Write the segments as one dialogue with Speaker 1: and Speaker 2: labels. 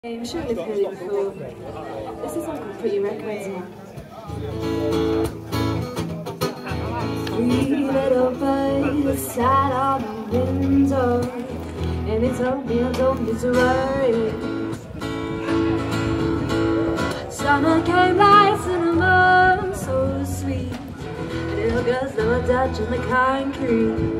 Speaker 1: I'm sure you've heard it before. This is on Pretty Records now. Three little birds sat on the window, and they told me I don't need to worry. Summer came like cinnamon, so sweet. Little girls never touch on the concrete.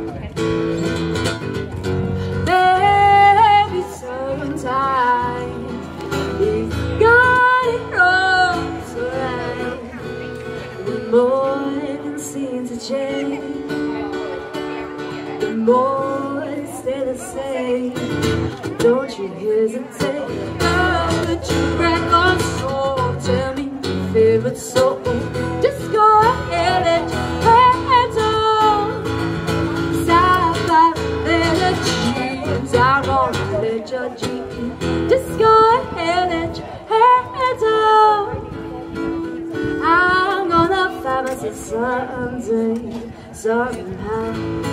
Speaker 1: Maybe sometimes we got it wrong, so right. The more it can seem to change, the more it stay the same. Don't you hesitate, girl, put your record on. Tell me your favorite song. Just go ahead and hands on. Sci-fi dreams, I'm gonna let your dreams. Just go ahead and hands on. I'm gonna find myself someday, somehow.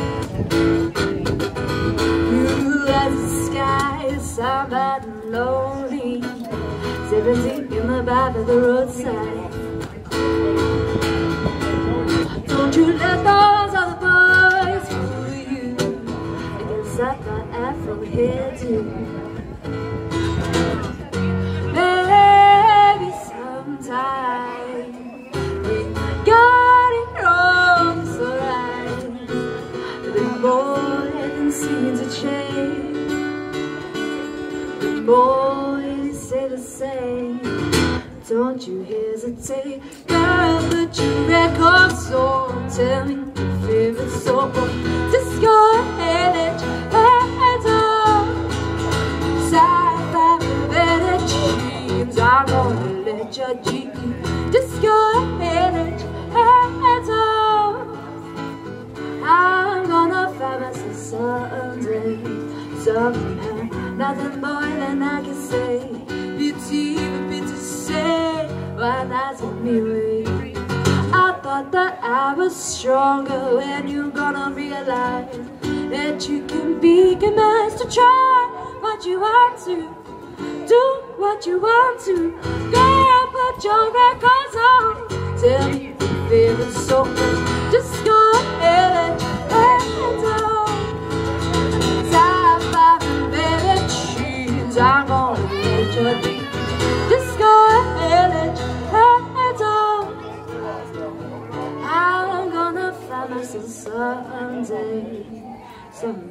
Speaker 1: Blue as the sky, somebody lonely, 17 in the back of the roadside. Don't you let those other boys fool you. I can set my ass from here too. Maybe sometime we got it wrong, so right. The more it can seem to change, the more it stay the same. Don't you hesitate, girl, put your records on. Tell me your favorite song. Just go ahead and hands on. Sci-fi better dreams, I'm gonna let your dreams. Just go ahead and hands on. I'm gonna find myself someday, somehow. Nothing more than I can say. Beauty, a bit to say, why that's anyway. I thought that I was stronger when you're gonna realize that you can be commands to try what you want to, do what you want to. Girl, put your records on. Tell me your favorite song. Just go ahead and hands on. Sci-fi better dreams, I'm gonna let your dreams. Just go ahead and hands on. I'm gonna find myself someday, someday.